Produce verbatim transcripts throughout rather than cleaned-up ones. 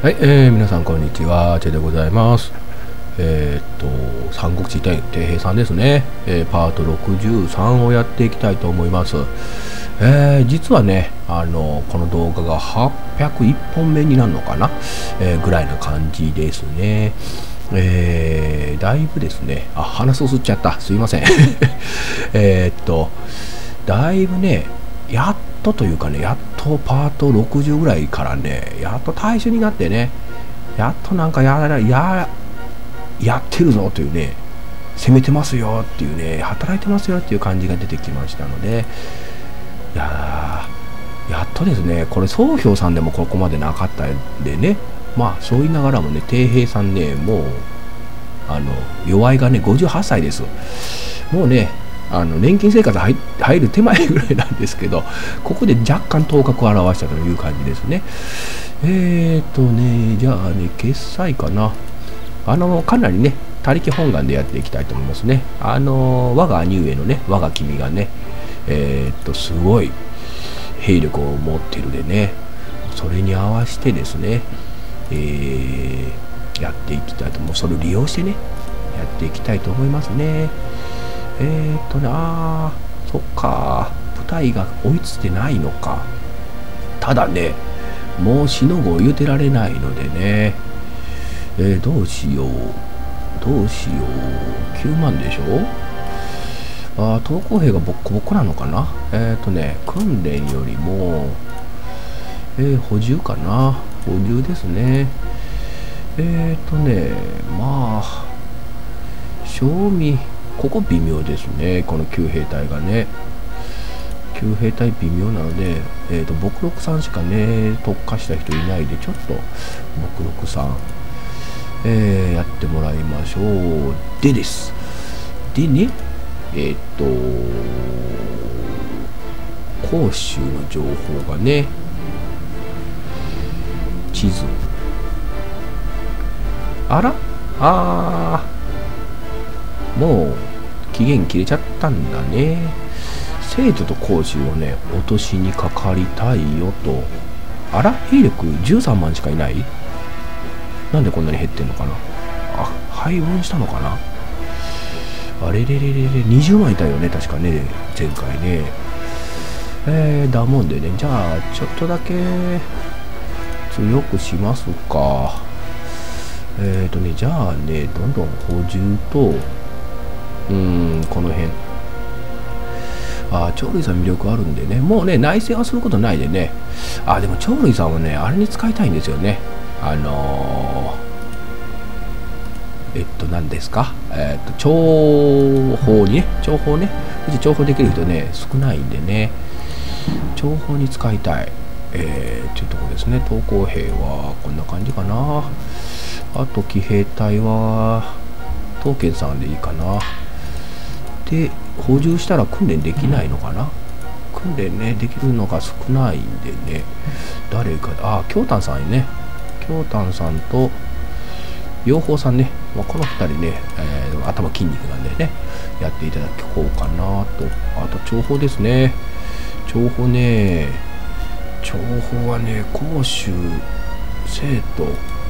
はい、えー、皆さんこんにちは、チェでございます。えー、っと、三国志天底平さんですね、えー、パートろくじゅうさんをやっていきたいと思います。えー、実はね、あのこの動画がはっぴゃくいっぽんめになるのかな、えー、ぐらいな感じですね。えー、だいぶですね、あ、鼻すすっちゃった、すいません。えっと、だいぶね、やっとというかね、やっとパートろくじゅうぐらいからね、やっと大衆になってね、やっとなんかやらややってるぞというね、攻めてますよっていうね、働いてますよっていう感じが出てきましたので、いやー、やっとですね、これ、総評さんでもここまでなかったんでね、まあ、そう言いながらもね、底平さんね、もう、あの、弱いがね、ごじゅうはっさいです。もうね、あの年金生活入入る手前ぐらいなんですけど、ここで若干頭角を現したという感じですね。えーとね、じゃあね、決済かな。あの、かなりね、他力本願でやっていきたいと思いますね。あの、我が兄上のね、我が君がね、えー、っと、すごい兵力を持ってるでね、それに合わせてですね、えー、やっていきたいと思う。それを利用してね、やっていきたいと思いますね。えーっとね、あー、そっか、部隊が追いついてないのか。ただね、もうしのご言うてられないのでね、えー、どうしよう、どうしよう、きゅうまんでしょ。あー、投降兵がボッコボコなのかな。えーっとね、訓練よりも、えー、補充かな、補充ですね。えーっとね、まあ、賞味、ここ微妙ですね、この旧兵隊がね。旧兵隊微妙なので、えーと、僕ろくさんしかね、特化した人いないで、ちょっと僕ろくさん、えー、やってもらいましょう。でです。でね、えっ、ー、と、甲州の情報がね、地図。あらあー、もう期限切れちゃったんだね。生徒と講師をね、落としにかかりたいよと。あら、兵力じゅうさんまんしかいない。なんでこんなに減ってんのかな。あ、配分したのかな。あれれれれれ、にじゅうまんいたよね、確かね、前回ね。えー、だもんでね、じゃあ、ちょっとだけ強くしますか。えーとね、じゃあね、どんどん補充と、うーん、この辺。ああ、鳥類さん魅力あるんでね、もうね、内戦はすることないでね。あ、でも鳥類さんはね、あれに使いたいんですよね。あのー、えっと、何ですか、えっと、諜報にね、諜報ね、うち諜報できる人ね、少ないんでね、諜報に使いたい。えー、っていうところですね。投降兵はこんな感じかな。あと、騎兵隊は、刀剣さんでいいかな。で、補充したら訓練できないのかな。訓練ね、できるのが少ないんでね、誰か、あ、京丹さんね、京丹さんと、養蜂さんね、まあ、このふたりね、えー、頭筋肉なんでね、やっていただこうかなと。あと、諜報ですね。諜報ね、諜報はね、甲州、生徒、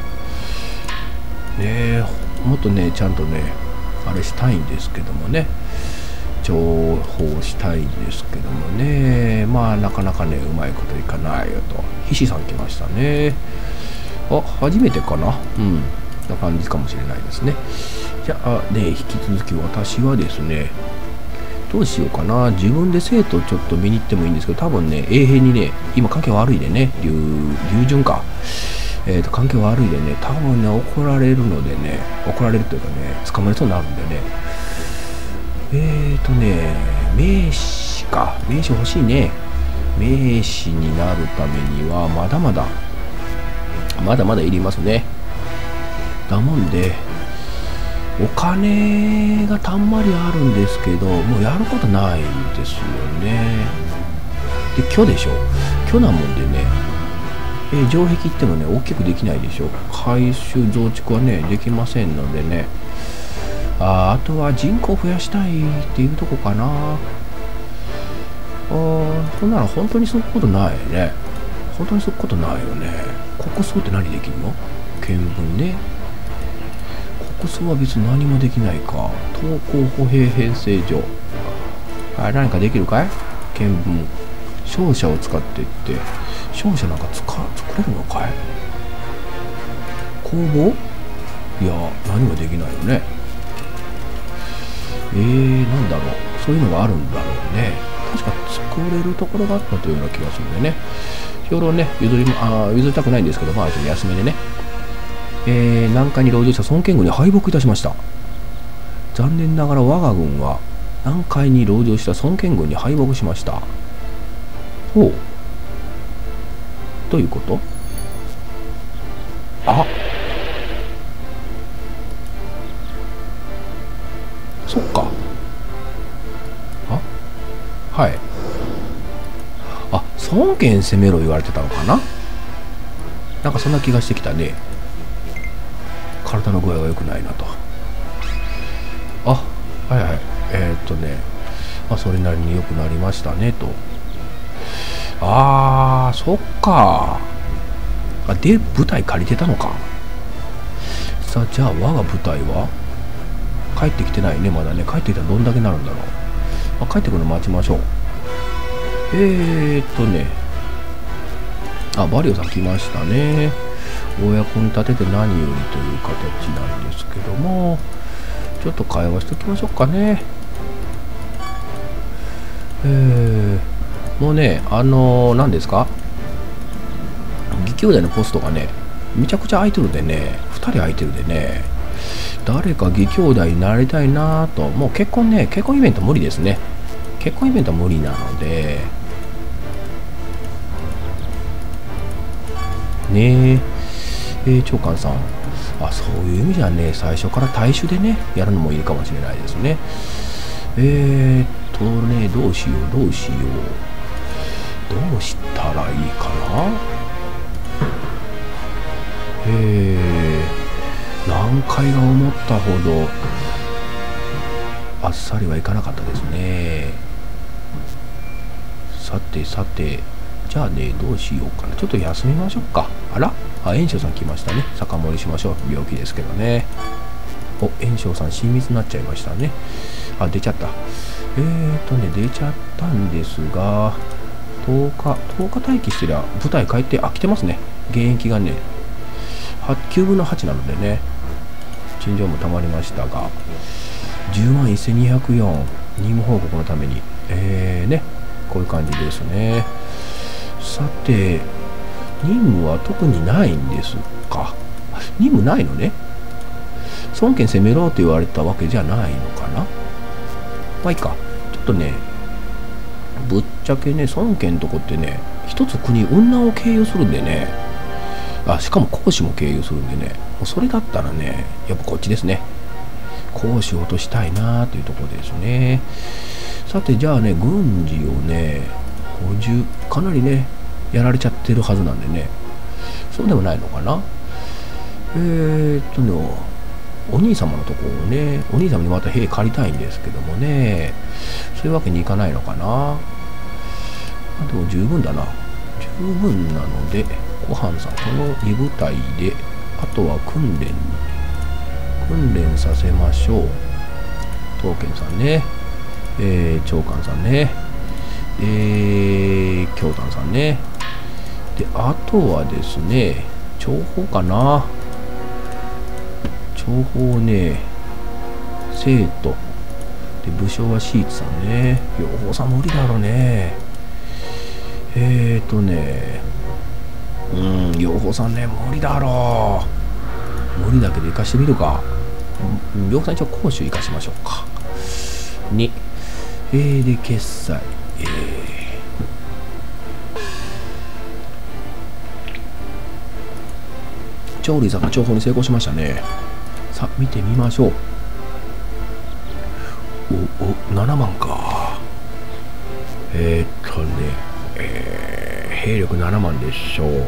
ね、もっとね、ちゃんとね、あれしたいんですけどもね、情報したいんですけどもね、まあなかなかね、うまいこといかないよと。ひしさん来ましたね。あ、初めてかな。うん、な感じかもしれないですね。じゃあね、引き続き私はですね、どうしようかな。自分で生徒ちょっと見に行ってもいいんですけど、多分ね、衛兵にね、今関係悪いでね、流流順か。えーと、関係悪いでね、多分ね、怒られるのでね、怒られるというかね、捕まりそうになるんでね、えーとね、名刺か。名刺欲しいね。名刺になるためには、まだまだ、まだまだいりますね。だもんで、お金がたんまりあるんですけど、もうやることないんですよね。で、虚でしょ。虚なもんでね、えー、城壁行ってもね、大きくできないでしょ。改修増築はね、できませんのでね。あ, あとは人口増やしたいっていうとこかな。ああ、そんなら本当にすることないね。本当にすることないよね。 国葬って何できるの？見聞ね。国葬は別に何もできないか。投稿歩兵編成所。あれ何かできるかい？見聞。商社を使ってって、商社なんか使作れるのかい？工房？いや、何もできないよね。えー、なんだろう。そういうのがあるんだろうね。確か作れるところがあったというような気がするんでね。評論ね、譲りあ譲りたくないんですけど、まあ、ちょっと安めでね。えー、南海に籠城した孫権軍に敗北いたしました。残念ながら我が軍は南海に籠城した孫権軍に敗北しました。ほう。どういうこと？あ、そっか。あ、はい。あ、孫権攻めろ言われてたのかな。なんかそんな気がしてきたね。体の具合が良くないなと。あ、はいはい。えー、っとね、まあ、それなりに良くなりましたねと。あー、そっか。あ、で、舞台借りてたのか。さあ、じゃあ我が舞台は帰ってきてないね、まだね。帰ってきたらどんだけなるんだろう。まあ、帰ってくるの待ちましょう。えーっとね、あ、バリオさん来ましたね。お役に立てて何よりという形なんですけども、ちょっと会話しておきましょうかね。えー、もうね、あのー、何ですか、義兄弟のポストがね、めちゃくちゃ空いてるんでね、ふたり空いてるんでね、誰か義兄弟になりたいなと。もう結婚ね、結婚イベント無理ですね。結婚イベントは無理なので、ねえ、えー、長官さん、あ、そういう意味じゃね、最初から大衆でね、やるのもいいかもしれないですね。えーっとね、どうしよう、どうしよう。どうしたらいいかな。えー、南海が思ったほど、あっさりはいかなかったですね。さてさて、じゃあね、どうしようかな。ちょっと休みましょうか。あら、あ、炎症さん来ましたね。酒盛りしましょう。病気ですけどね。お、炎症さん、親密になっちゃいましたね。あ、出ちゃった。えーとね、出ちゃったんですが、とおか、とおか待機してりゃ、舞台帰って、あ、来てますね。現役がね、きゅうぶんのはちなのでね、陳情もたまりましたが、じゅうまんせんにひゃくよん、任務報告のために、えーね、こういう感じですね。さて、任務は特にないんですか。任務ないのね。孫権攻めろと言われたわけじゃないのかな。まあいいか。ちょっとね、ぶっちゃけね、孫権のとこってね、一つ国、雲南を経由するんでね、あ、しかも甲子も経由するんでね、もうそれだったらね、やっぱこっちですね。甲子を落としたいなというところですね。さて、じゃあね、軍事をね、補充、かなりね、やられちゃってるはずなんでね、そうでもないのかな。えーっとね、お兄様のところをね、お兄様にまた兵借りたいんですけどもね、そういうわけにいかないのかな。でも十分だな。十分なので、小藩さん、このに部隊で、あとは訓練に、訓練させましょう。東賢さんね、えー、長官さんね、えー、京丹さんね。で、あとはですね、情報かな。情報ね、生徒。で、武将はシーツさんね。養蜂さん無理だろうね。えーとね、うん、養蜂さんね、無理だろう。無理だけど行かしてみるか。養蜂さん一応講習行かしましょうか。に、えー、で、決済。えー調理さんが情報に成功しましたね。さあ、見てみましょう。お、お、ななまんか。えー、っとね、えー、兵力ななまんでしょう。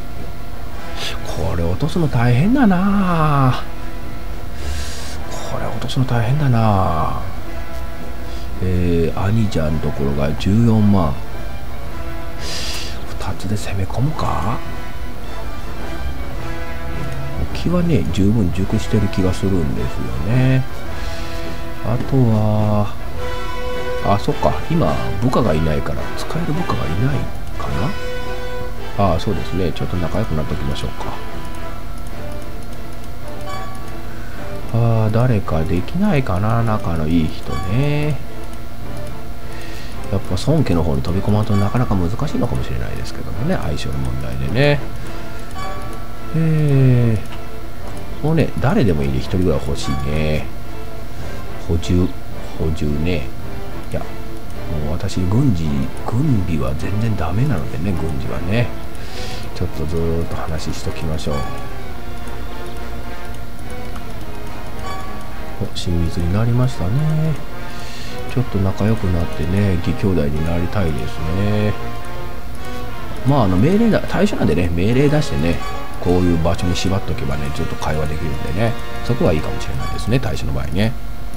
これ落とすの大変だな。これ落とすの大変だな。えー、兄ちゃんのところがじゅうよんまん。ふたつで攻め込むか。 気はね十分熟してる気がするんですよね。あとはあ、そっか、今部下がいないから使える部下がいないかな。ああ、そうですね、ちょっと仲良くなっておきましょうか。ああ、誰かできないかな、仲のいい人ね。やっぱ孫家の方に飛び込まんとなかなか難しいのかもしれないですけどもね、相性の問題でね。えー、もうね、誰でもいいんでひとりぐらい欲しいね。補充、補充ね。いや、もう私、軍事、軍備は全然ダメなのでね、軍事はね。ちょっとずーっと話しときましょう。お、親密になりましたね。ちょっと仲良くなってね、義兄弟になりたいですね。まあ、あの命令だ、対象なんでね、命令出してね、こういう場所に縛っとけばね、ずっと会話できるんでね、そこはいいかもしれないですね、対象の場合ね。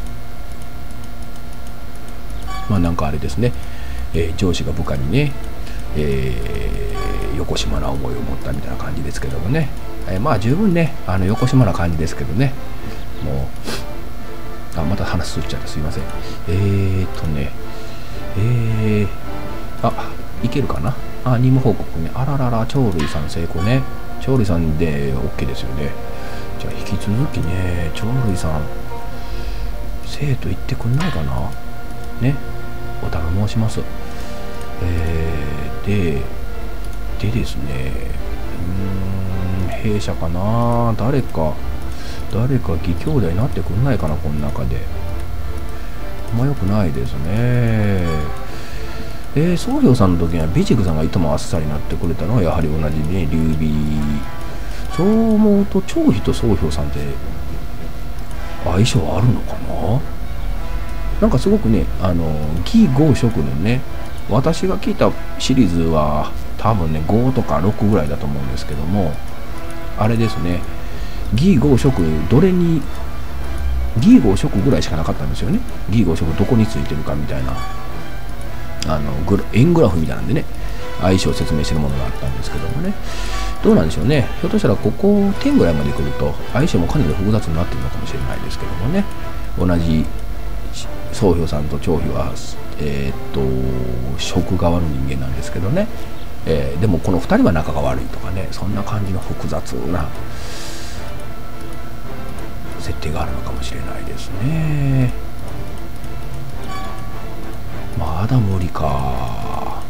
まあなんかあれですね、えー、上司が部下にね、えー、よこしまな思いを持ったみたいな感じですけどもね、えー、まあ十分ね、あのよこしまな感じですけどね、もう、あ、また話すっちゃってすいません。えーっとね、えー、あ、いけるかな。あ、任務報告ね。あららら、鳥類さん成功ね。鳥類さんで OK ですよね。じゃあ引き続きね、鳥類さん、生徒行ってくんないかな。ね。お頼申します。えー、で、でですね、うーん、弊社かな、誰か、誰か義兄弟になってくんないかな、この中で。あんま良くないですね。えー、宗兵さんの時には美塾さんがいともあっさりなってくれたのはやはり同じね、劉備。そう思うと、張飛と宗兵さんって相性あるのかな。なんかすごくね、あの義豪職のね、私が聞いたシリーズは多分ねごとかろくぐらいだと思うんですけども、あれですね、義豪職どれに義豪職ぐらいしかなかったんですよね。義豪職どこについてるかみたいな、あのグラ円グラフみたいなんでね、相性を説明してるものがあったんですけどもね、どうなんでしょうね。ひょっとしたらここ点ぐらいまで来ると相性もかなり複雑になってるのかもしれないですけどもね。同じ宗兵さんと張飛は、えー、っと職側の人間なんですけどね、えー、でもこのふたりは仲が悪いとかね、そんな感じの複雑な設定があるのかもしれないですね。まだ無理か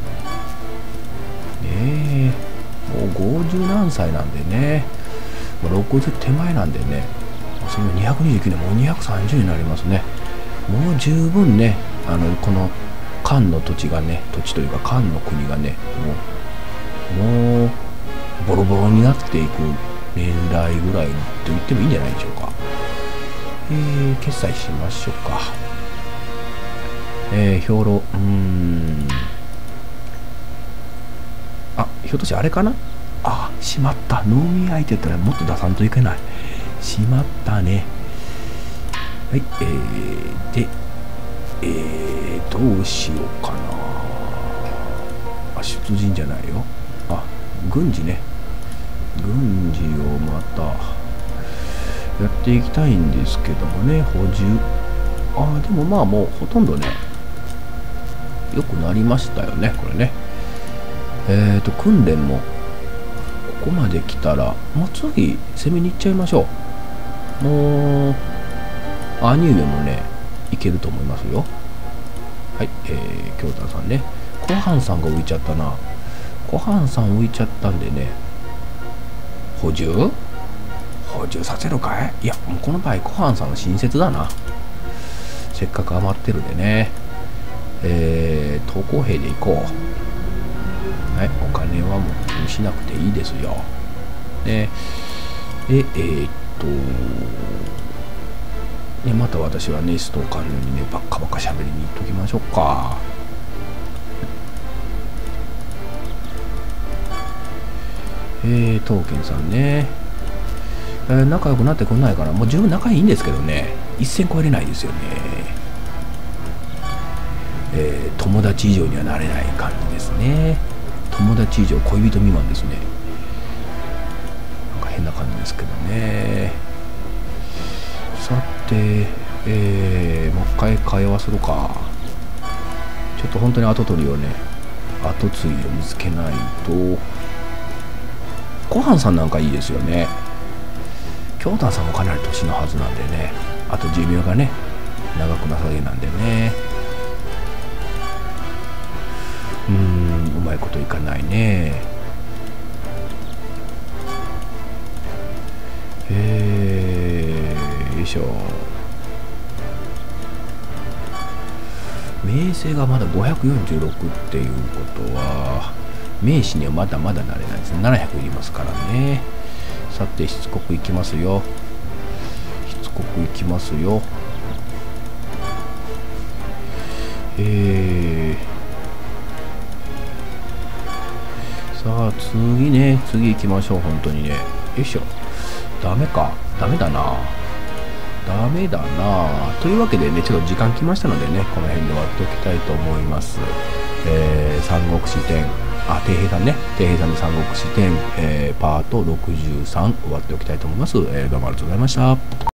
ねえ、もうごじゅう何歳なんでね、ろくじゅう手前なんでね、そのにひゃくにじゅうきゅうねん、もうにひゃくさんじゅうになりますね。もう十分ね、あのこの漢の土地がね、土地というか漢の国がね、もうもうボロボロになっていく年代ぐらいと言ってもいいんじゃないでしょうか。えー、決済しましょうか。えー、兵糧、うーん、あ、ひょっとしてあれかな。あ、しまった、農民相手やったらもっと出さんといけない。しまったね。はい、えー、で、えー、どうしようかな。あ、出陣じゃないよ。あ、軍事ね。軍事をまたやっていきたいんですけどもね、補充。あ、でもまあもうほとんどね、良くなりましたよね、これね。えーと、訓練も、ここまで来たら、もう次、攻めに行っちゃいましょう。もう、兄上もね、いけると思いますよ。はい、えー、京太さんね。小藩さんが浮いちゃったな。小藩さん浮いちゃったんでね。補充補充させるかい。いや、もうこの場合、小藩さんの親切だな。せっかく余ってるんでね。えー、投降兵で行こう。はい、お金はもう気にしなくていいですよ。ね、で、えー、っと、ね、また私はね、ストーカーのようにね、ばっかばっか喋りに行っときましょうか。えー、トーケンさんね、えー、仲良くなってこないから、もう十分仲いいんですけどね、一線超えれないですよね。えー、友達以上にはなれない感じですね。友達以上、恋人未満ですね。なんか変な感じですけどね。 さて、えー、もう一回会話するか。ちょっと本当に後取りをね、後継ぎを見つけないと。小藩さんなんかいいですよね。京丹さんもかなり年のはずなんでね、あと寿命がね長くなさげなんでね、うーん、うまいこといかないね。えー、よいしょ。名声がまだごひゃくよんじゅうろくっていうことは、名士にはまだまだなれないですね。ななひゃくいりますからね。さて、しつこくいきますよ。しつこくいきますよ。えー、さあ、次ね、次行きましょう、本当にね。よいしょ。ダメか。ダメだな。ダメだな。というわけでね、ちょっと時間来ましたのでね、この辺で終わっておきたいと思います。えー、三国志展。あ、底辺さんね。底辺さんの三国志展、えー、パートろくじゅうさん終わっておきたいと思います。えー、どうもありがとうございました。